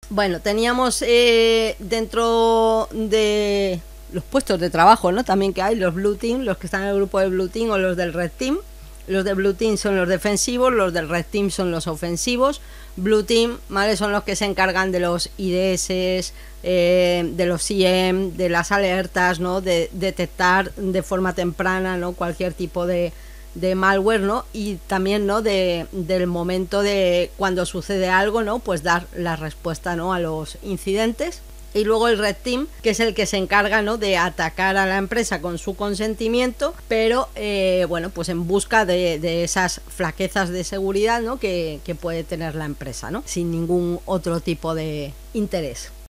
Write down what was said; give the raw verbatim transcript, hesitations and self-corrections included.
Bueno, teníamos eh, dentro de los puestos de trabajo, ¿no? También que hay los Blue Team, los que están en el grupo de Blue Team o los del Red Team. Los de Blue Team son los defensivos, los del Red Team son los ofensivos. Blue Team, ¿vale? Son los que se encargan de los I D S, eh, de los I M, de las alertas, ¿no? De detectar de forma temprana, ¿no? Cualquier tipo de, de malware, ¿no? Y también, ¿no? De, del momento de cuando sucede algo, ¿no? Pues dar la respuesta, ¿no? A los incidentes. Y luego el Red Team, que es el que se encarga, ¿no? De atacar a la empresa con su consentimiento, pero eh, bueno, pues en busca de, de esas flaquezas de seguridad, ¿no? que, que puede tener la empresa, ¿no? Sin ningún otro tipo de interés.